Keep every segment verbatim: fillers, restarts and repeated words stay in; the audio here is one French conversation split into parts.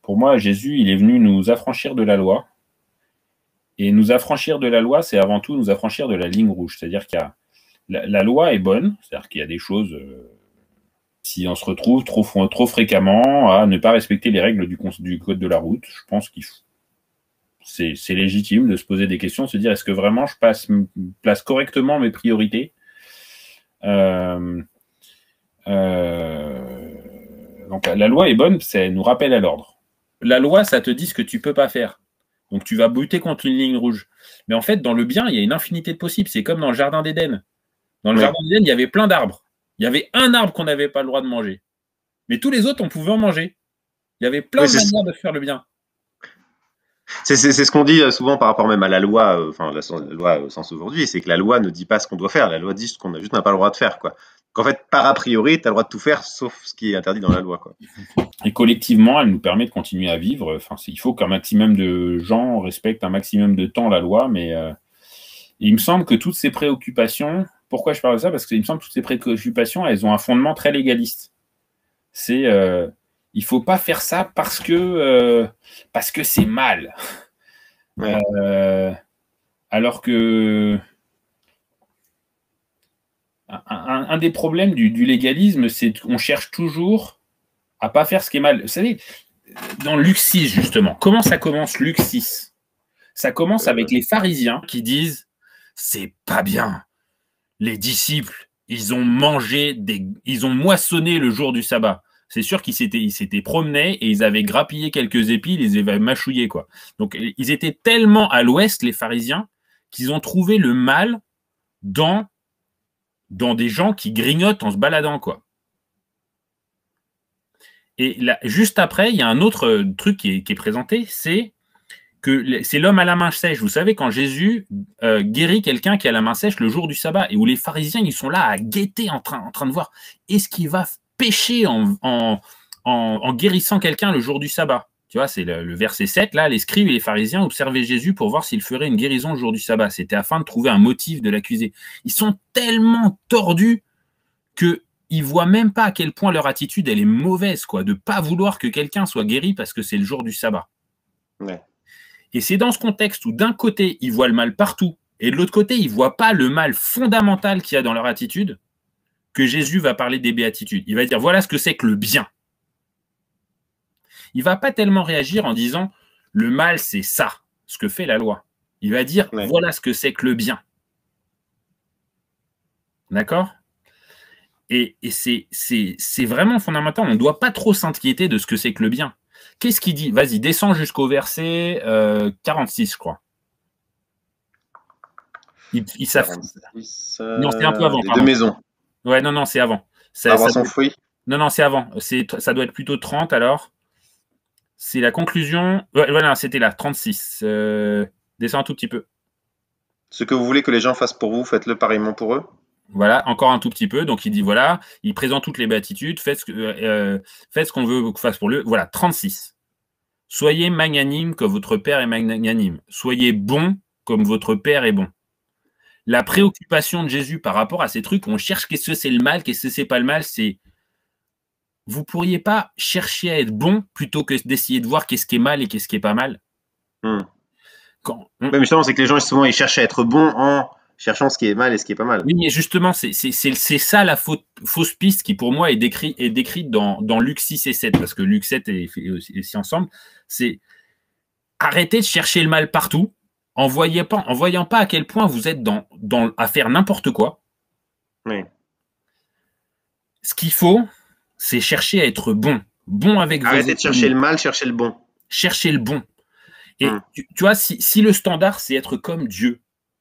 Pour moi, Jésus, il est venu nous affranchir de la loi. Et nous affranchir de la loi, c'est avant tout nous affranchir de la ligne rouge. C'est-à-dire qu'il y a la, la loi est bonne, c'est-à-dire qu'il y a des choses, euh, si on se retrouve trop, trop fréquemment à ne pas respecter les règles du, du code de la route, je pense qu'il faut c'est légitime de se poser des questions, de se dire est-ce que vraiment je passe, place correctement mes priorités euh, euh, donc la loi est bonne, elle nous rappelle à l'ordre. La loi, ça te dit ce que tu peux pas faire. Donc tu vas buter contre une ligne rouge. Mais en fait, dans le bien, il y a une infinité de possibles. C'est comme dans le jardin d'Éden. Dans le ouais. jardin d'Éden, il y avait plein d'arbres. Il y avait un arbre qu'on n'avait pas le droit de manger. Mais tous les autres, on pouvait en manger. Il y avait plein oui, de manières de faire le bien. C'est ce qu'on dit souvent par rapport même à la loi, euh, enfin la, la loi au sens aujourd'hui, c'est que la loi ne dit pas ce qu'on doit faire, la loi dit ce qu'on a juste n'a pas le droit de faire, quoi. Donc en fait, par a priori, tu as le droit de tout faire sauf ce qui est interdit dans la loi, quoi. Et collectivement, elle nous permet de continuer à vivre. Enfin, il faut qu'un maximum de gens respectent un maximum de temps la loi, mais euh, il me semble que toutes ces préoccupations, pourquoi je parle de ça? Parce qu'il me semble que toutes ces préoccupations, elles ont un fondement très légaliste. C'est euh, il faut pas faire ça parce que euh, parce que c'est mal. Ouais. Euh, alors que un, un, un des problèmes du, du légalisme, c'est qu'on cherche toujours à pas faire ce qui est mal. Vous savez, dans Luc six, justement, comment ça commence Luc six? Ça commence avec les pharisiens qui disent c'est pas bien. Les disciples, ils ont mangé des, ils ont moissonné le jour du sabbat. C'est sûr qu'ils s'étaient promenés et ils avaient grappillé quelques épis, ils les avaient mâchouillés, quoi. Donc, ils étaient tellement à l'ouest, les pharisiens, qu'ils ont trouvé le mal dans, dans des gens qui grignotent en se baladant, quoi. Et là, juste après, il y a un autre truc qui est, qui est présenté, c'est que c'est l'homme à la main sèche. Vous savez, quand Jésus euh, guérit quelqu'un qui a la main sèche le jour du sabbat, et où les pharisiens, ils sont là à guetter en train, en train de voir, est-ce qu'il va pécher en, en, en, en guérissant quelqu'un le jour du sabbat? Tu vois, c'est le, le verset sept, là, les scribes et les pharisiens observaient Jésus pour voir s'il ferait une guérison le jour du sabbat. C'était afin de trouver un motif de l'accuser. Ils sont tellement tordus qu'ils ne voient même pas à quel point leur attitude, elle est mauvaise, quoi, de ne pas vouloir que quelqu'un soit guéri parce que c'est le jour du sabbat. Ouais. Et c'est dans ce contexte où d'un côté, ils voient le mal partout, et de l'autre côté, ils ne voient pas le mal fondamental qu'il y a dans leur attitude, que Jésus va parler des béatitudes. Il va dire, voilà ce que c'est que le bien. Il ne va pas tellement réagir en disant, le mal, c'est ça, ce que fait la loi. Il va dire, ouais. Voilà ce que c'est que le bien. D'accord? Et, et c'est vraiment fondamental. On ne doit pas trop s'inquiéter de ce que c'est que le bien. Qu'est-ce qu'il dit? Vas-y, descends jusqu'au verset euh, quarante-six, je crois. Il, il quarante-six, euh, non, c'est un peu avant. Les deux maisons. Ouais, non, non, c'est avant. Avoir son fruit. Non, non, c'est avant. Ça doit être plutôt trente, alors. C'est la conclusion. Ouais, voilà, c'était là, trente-six. Euh, descends un tout petit peu. Ce que vous voulez que les gens fassent pour vous, faites-le pareillement pour eux. Voilà, encore un tout petit peu. Donc, il dit, voilà, il présente toutes les béatitudes, faites ce, euh, faites ce qu'on veut qu'on fasse pour lui. Voilà, trente-six. Soyez magnanime comme votre Père est magnanime. Soyez bon comme votre Père est bon. La préoccupation de Jésus par rapport à ces trucs, on cherche qu'est-ce que c'est le mal, qu'est-ce que c'est pas le mal, c'est vous ne pourriez pas chercher à être bon plutôt que d'essayer de voir qu'est-ce qui est mal et qu'est-ce qui est pas mal. Hmm. Quand on... ouais, mais justement, c'est que les gens, souvent, ils cherchent à être bons en cherchant ce qui est mal et ce qui est pas mal. Oui, mais justement, c'est ça la faute, fausse piste qui, pour moi, est, décrit, est décrite dans, dans Luc six et sept, parce que Luc sept est, est aussi ensemble. C'est arrêter de chercher le mal partout, en voyant pas, en voyant pas à quel point vous êtes dans, dans, à faire n'importe quoi. Oui. Ce qu'il faut, c'est chercher à être bon. Bon avec Arrêtez vos de chercher le mal, chercher le bon. Chercher le bon. Et hum. tu, tu vois, si, si le standard, c'est être comme Dieu,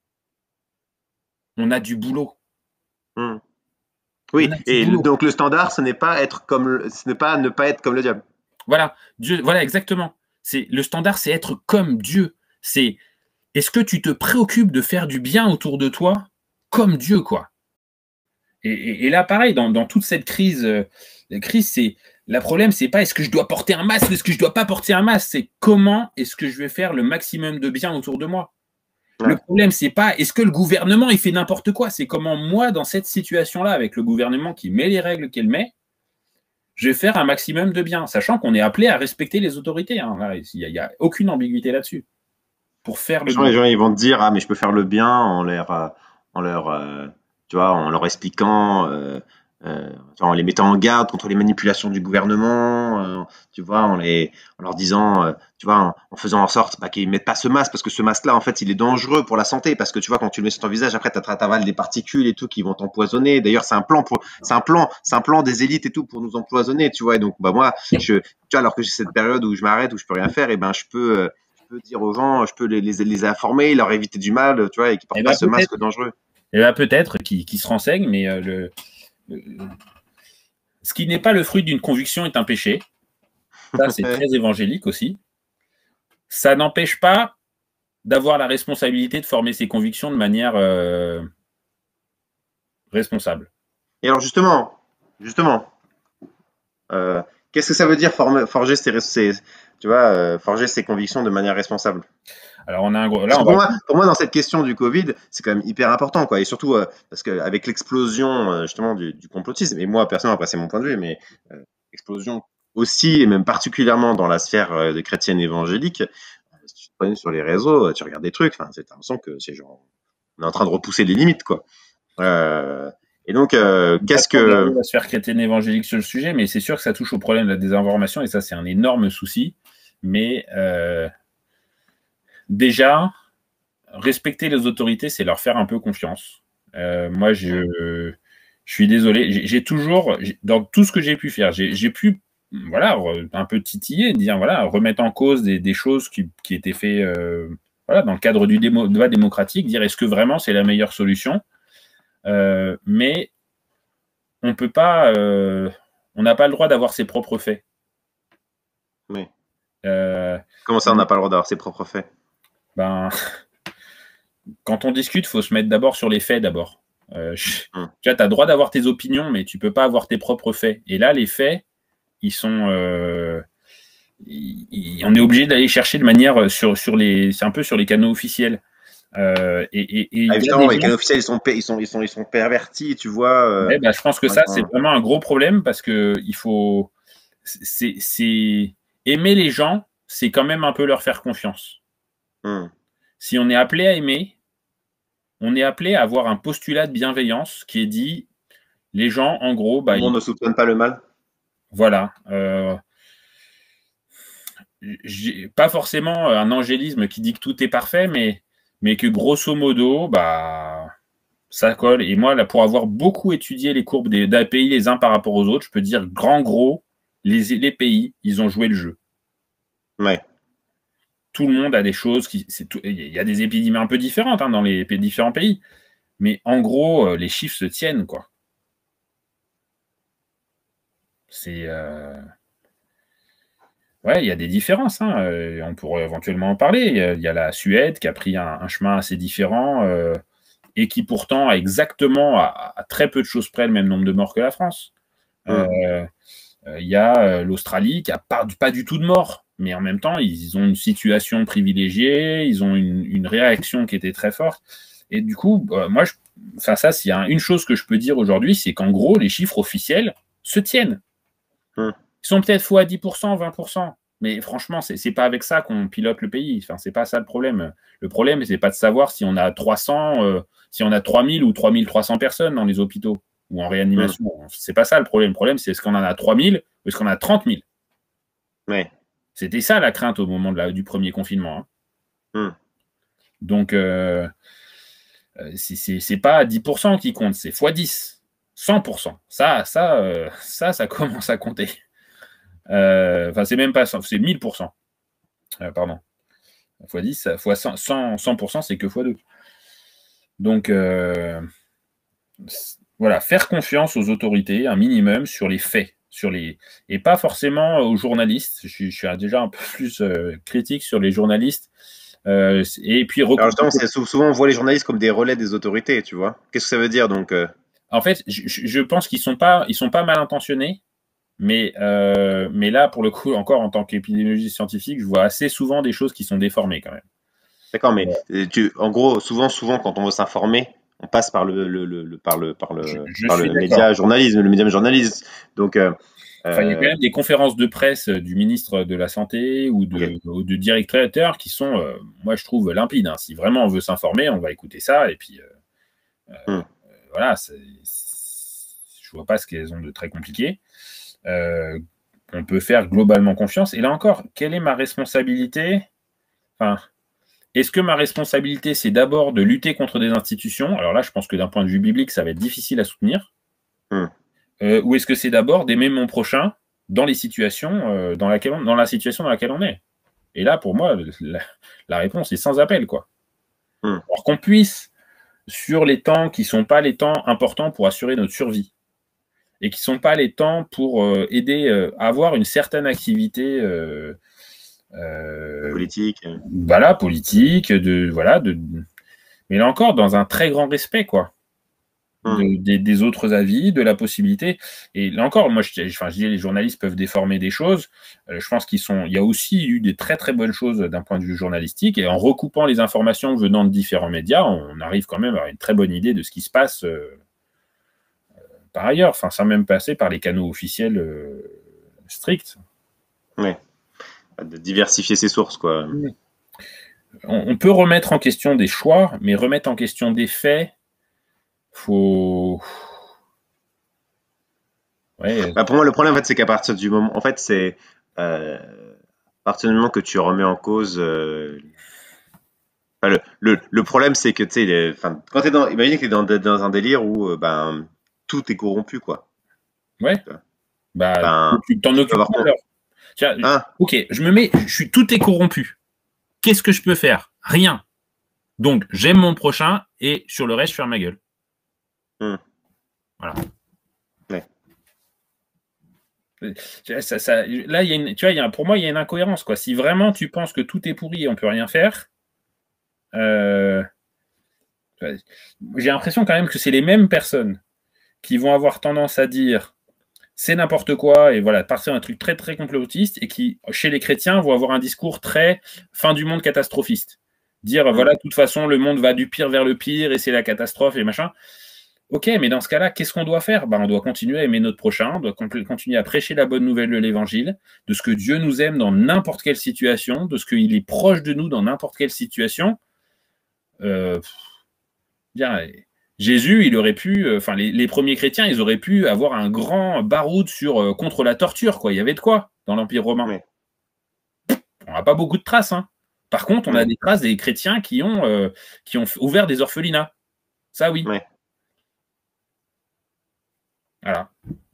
on a du boulot. Hum. Oui, et boulot. Donc le standard, ce n'est pas être comme, ce n'est pas ne pas être comme le diable. Voilà, Dieu, voilà exactement. C'est le standard, c'est être comme Dieu. C'est est-ce que tu te préoccupes de faire du bien autour de toi comme Dieu, quoi. Et, et, et là, pareil, dans, dans toute cette crise, euh, la crise, c'est le problème, c'est pas est-ce que je dois porter un masque, est-ce que je dois pas porter un masque, c'est comment est-ce que je vais faire le maximum de bien autour de moi. Ouais. Le problème, c'est pas est-ce que le gouvernement il fait n'importe quoi, c'est comment moi, dans cette situation-là, avec le gouvernement qui met les règles qu'elle met, je vais faire un maximum de bien, sachant qu'on est appelé à respecter les autorités. Hein. Il n'y a, a, aucune ambiguïté là-dessus. Pour faire le bien. Les gens, ils vont te dire, ah, mais je peux faire le bien en leur, euh, en leur, euh, tu vois, en leur expliquant, euh, euh, en les mettant en garde contre les manipulations du gouvernement, euh, tu vois, en, les, en leur disant, euh, tu vois, en, en faisant en sorte bah, qu'ils mettent pas ce masque, parce que ce masque-là, en fait, il est dangereux pour la santé, parce que tu vois, quand tu le mets sur ton visage, après, tu avales des particules et tout qui vont t'empoisonner. D'ailleurs, c'est un plan pour, c'est un plan, c'est un plan des élites et tout pour nous empoisonner, tu vois. Et donc, bah moi, je, tu vois, alors que j'ai cette période où je m'arrête, où je peux rien faire, et ben, je peux, euh, je peux dire aux gens, je peux les, les, les informer, leur éviter du mal, tu vois, et qu'ils portent et pas bah, ce masque dangereux. Et là, peut-être qui, qui se renseignent, mais euh, le, le, ce qui n'est pas le fruit d'une conviction est un péché. Ça, c'est très évangélique aussi. Ça n'empêche pas d'avoir la responsabilité de former ses convictions de manière euh, responsable. Et alors justement, justement, euh, qu'est-ce que ça veut dire former, forger ses, ses tu vois, euh, forger ses convictions de manière responsable? Alors on a un gros. Là, on pour, va... moi, pour moi, dans cette question du Covid, c'est quand même hyper important, quoi. Et surtout euh, parce qu'avec l'explosion euh, justement du, du complotisme, et moi personnellement, après c'est mon point de vue, mais euh, explosion aussi, et même particulièrement dans la sphère euh, des chrétiennes évangéliques, euh, si tu te prenais sur les réseaux, tu regardes des trucs, enfin, c'est l'impression que c'est genre, on est en train de repousser les limites, quoi. Euh, et donc, euh, qu'est-ce que... la sphère chrétienne évangélique sur le sujet, mais c'est sûr que ça touche au problème de la désinformation, et ça, c'est un énorme souci. Mais euh, déjà, respecter les autorités, c'est leur faire un peu confiance. Euh, moi, je, je suis désolé. J'ai toujours, dans tout ce que j'ai pu faire, j'ai pu, voilà, un peu titiller, dire, voilà, remettre en cause des, des choses qui, qui étaient faites, euh, voilà, dans le cadre du démo, débat démocratique, dire est-ce que vraiment c'est la meilleure solution. Euh, mais on peut pas, euh, on n'a pas le droit d'avoir ses propres faits. Oui. Euh, Comment ça, on n'a pas le droit d'avoir ses propres faits? Ben, quand on discute, il faut se mettre d'abord sur les faits d'abord. Euh, hum. Tu as le droit d'avoir tes opinions, mais tu peux pas avoir tes propres faits. Et là, les faits, ils sont, euh, ils, ils, on est obligé d'aller chercher de manière sur sur les, c'est un peu sur les canaux officiels. Euh, et, et, et ah, évidemment, les canaux officiels, ils sont, ils sont, ils sont, ils sont pervertis, tu vois. Euh, ouais, bah, je pense que ça, c'est vraiment un gros problème parce que il faut, c'est, c'est aimer les gens, c'est quand même un peu leur faire confiance. Hum. Si on est appelé à aimer, on est appelé à avoir un postulat de bienveillance qui est dit, les gens, en gros... Bah, le monde ils... ne soupçonne pas le mal. Voilà. Euh... Pas forcément un angélisme qui dit que tout est parfait, mais, mais que grosso modo, bah, ça colle. Et moi, là, pour avoir beaucoup étudié les courbes des, des pays les uns par rapport aux autres, je peux dire, grand gros, les, les pays, ils ont joué le jeu. Ouais. Tout le monde a des choses qui... Tout, il y a des épidémies un peu différentes hein, dans les différents pays. Mais en gros, les chiffres se tiennent, quoi. C'est... Euh... Ouais, il y a des différences. Hein. Euh, on pourrait éventuellement en parler. Il y a, il y a la Suède qui a pris un, un chemin assez différent euh, et qui pourtant a exactement, à, à très peu de choses près, le même nombre de morts que la France. Mmh. Euh, euh, il y a l'Australie qui n'a pas, pas du tout de morts. Mais en même temps, ils ont une situation privilégiée, ils ont une, une réaction qui était très forte. Et du coup, euh, moi, je, enfin ça, s'il y a une chose que je peux dire aujourd'hui, c'est qu'en gros, les chiffres officiels se tiennent. Mmh. Ils sont peut-être faux à dix pour cent, vingt pour cent. Mais franchement, c'est, c'est pas avec ça qu'on pilote le pays. Enfin, c'est pas ça le problème. Le problème, c'est pas de savoir si on a trois cents, euh, si on a trois mille ou trois mille trois cents personnes dans les hôpitaux ou en réanimation. Mmh. C'est pas ça le problème. Le problème, c'est est-ce qu'on en a trois mille ou est-ce qu'on a trente mille. Ouais. C'était ça la crainte au moment de la, du premier confinement. Hein. Mmh. Donc, euh, c'est, c'est, c'est pas dix pour cent qui compte, c'est fois dix, cent pour cent. Ça, ça, euh, ça, ça commence à compter. Euh, enfin, c'est même pas cent, c'est mille pour cent. Euh, pardon. Fois dix, fois cent, cent pour cent, c'est que fois deux. Donc, euh, voilà, faire confiance aux autorités, un minimum, sur les faits. Sur les... Et pas forcément aux journalistes. Je suis, je suis déjà un peu plus euh, critique sur les journalistes. Euh, et puis, alors justement, c'est, souvent on voit les journalistes comme des relais des autorités, tu vois. Qu'est-ce que ça veut dire donc euh... En fait, je, je pense qu'ils sont pas, ils sont pas mal intentionnés, mais euh, mais là, pour le coup, encore en tant qu'épidémiologiste scientifique, je vois assez souvent des choses qui sont déformées quand même. D'accord, mais ouais. tu, en gros, souvent, souvent, quand on veut s'informer, on passe par le, le, le, le par le par le, je, je par le média journalisme, le médium journalisme. Donc, euh, Enfin, il y a quand Euh, même des conférences de presse du ministre de la Santé ou de, ok. ou de directeur qui sont, euh, moi, je trouve, limpides. Hein. Si vraiment on veut s'informer, on va écouter ça. Et puis, euh, Hmm. voilà, c'est- c'est- je vois pas ce qu'elles ont de très compliqué. Euh, on peut faire globalement confiance. Et là encore, quelle est ma responsabilité? Enfin, est-ce que ma responsabilité, c'est d'abord de lutter contre des institutions? Alors là, je pense que d'un point de vue biblique, ça va être difficile à soutenir. Hmm. Euh, ou est-ce que c'est d'abord d'aimer mon prochain dans les situations euh, dans, laquelle on, dans la situation dans laquelle on est? Et là, pour moi, la, la réponse est sans appel, quoi. Hmm. Alors qu'on puisse, sur les temps qui ne sont pas les temps importants pour assurer notre survie, et qui ne sont pas les temps pour euh, aider euh, à avoir une certaine activité euh, euh, Politique. euh. voilà, politique, de, voilà, de, mais là encore, dans un très grand respect, quoi. Hmm. De, des, des autres avis, de la possibilité. Et là encore, moi, je, enfin, je dis, les journalistes peuvent déformer des choses. Euh, je pense qu'ils sont. Il y a aussi eu des très très bonnes choses d'un point de vue journalistique. Et en recoupant les informations venant de différents médias, on arrive quand même à avoir une très bonne idée de ce qui se passe euh, par ailleurs. Enfin, sans même passer par les canaux officiels euh, stricts. Ouais. De diversifier ses sources, quoi. On, on peut remettre en question des choix, mais remettre en question des faits, faut. Ouais. Bah, pour moi, le problème, en fait, c'est qu'à partir du moment, en fait, c'est euh, à partir du moment que tu remets en cause. euh, enfin, le, le, le problème, c'est que tu sais, les- enfin, quand t'es dans, imagine que t'es dans, dans un délire où euh, ben tout est corrompu, quoi. Ouais. Bah, Ben, tu t'en tu peux occupes avoir pas ton, alors. Tiens, hein, ok, je me mets, je suis tout est corrompu. Qu'est-ce que je peux faire? Rien. Donc, j'aime mon prochain et sur le reste, je ferme ma gueule. hum, Voilà. ouais, Ça, ça, là, il y a une, tu vois, il y a, pour moi, il y a une incohérence, quoi. Si vraiment tu penses que tout est pourri et on peut rien faire, euh, j'ai l'impression quand même que c'est les mêmes personnes qui vont avoir tendance à dire c'est n'importe quoi et voilà, partir d'un truc très très complotiste et qui, chez les chrétiens, vont avoir un discours très fin du monde catastrophiste. Dire hum, voilà, de toute façon, le monde va du pire vers le pire et c'est la catastrophe et machin. Ok, mais dans ce cas-là, qu'est-ce qu'on doit faire? Ben, on doit continuer à aimer notre prochain, on doit continuer à prêcher la bonne nouvelle de l'évangile, de ce que Dieu nous aime dans n'importe quelle situation, de ce qu'il est proche de nous dans n'importe quelle situation. Euh, bien, Jésus, il aurait pu, enfin, les, les, premiers chrétiens, ils auraient pu avoir un grand baroud sur euh, contre la torture, quoi. Il y avait de quoi dans l'Empire romain. ouais, On n'a pas beaucoup de traces, hein. Par contre, on a ouais, des traces des chrétiens qui ont, euh, qui ont ouvert des orphelinats. Ça, oui. ouais, Voilà.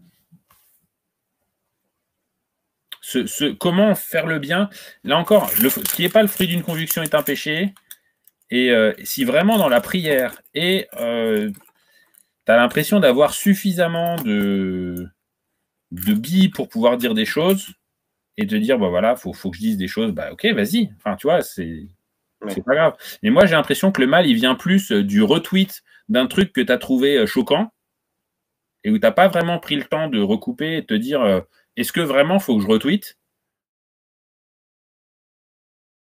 Ce, ce, comment faire le bien? Là encore, le, ce qui n'est pas le fruit d'une conviction est un péché. Et euh, si vraiment dans la prière, et euh, tu as l'impression d'avoir suffisamment de, de billes pour pouvoir dire des choses, et de dire, bah voilà, faut, faut que je dise des choses, bah ok, vas-y. Enfin, tu vois, c'est ouais, c'est pas grave. Mais moi, j'ai l'impression que le mal, il vient plus du retweet d'un truc que tu as trouvé choquant, et où tu n'as pas vraiment pris le temps de recouper et de te dire, euh, est-ce que vraiment faut que je retweet?